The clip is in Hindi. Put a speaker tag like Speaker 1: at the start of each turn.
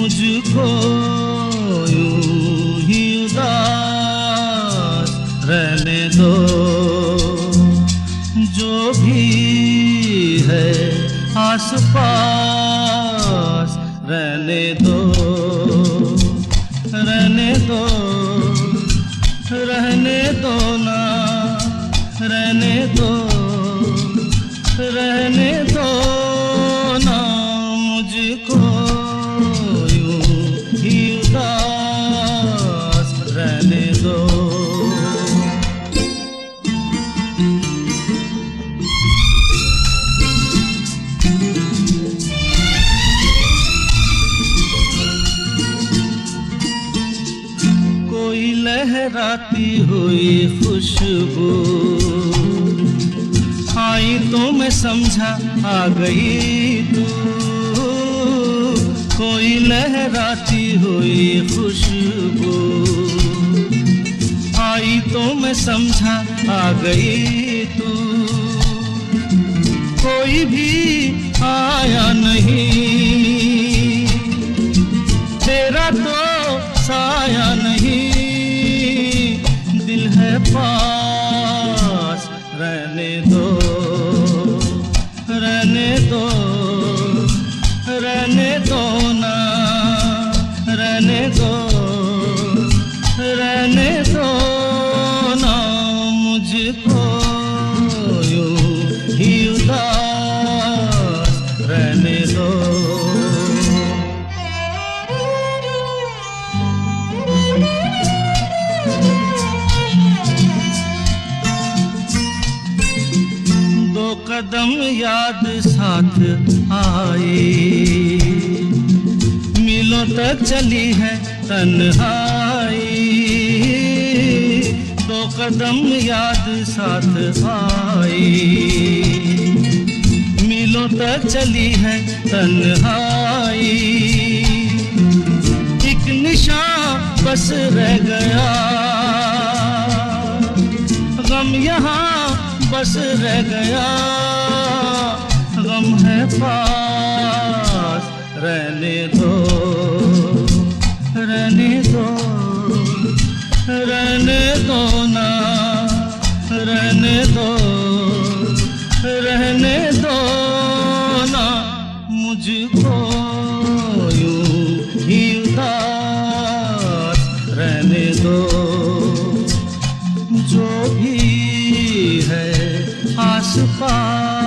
Speaker 1: मुझको यूं ही उदास रहने दो। जो भी है आस पास रहने दो, रहने दो, रहने दो ना, रहने दो, रहने दो ना मुझको यूं ही उदास रहने दो। कोई लहराती हुई खुशबू आई तो मैं समझा आ गई तू। कोई लहराती हुई खुशबू आई तो मैं समझा आ गई तू। कोई भी आया नहीं, तेरा तो साया नहीं, दिल है पास रहने दो, रहने दो, रहने दो ना, रहने दो, रहने दो ना मुझको यूं ही उदास रहने दो। कदम याद साथ आए, मीलों तक चली है तन्हाई। दो कदम याद साथ आए, मीलों तक चली है तन्हाई। एक निशान बस रह गया, गम यहाँ बस रह गया, गम है पास रहने दो, रहने दो, रहने दो ना, रहने दो, रहने दो ना मुझको यूं ही उदास रहने दो। जो भी है आस पास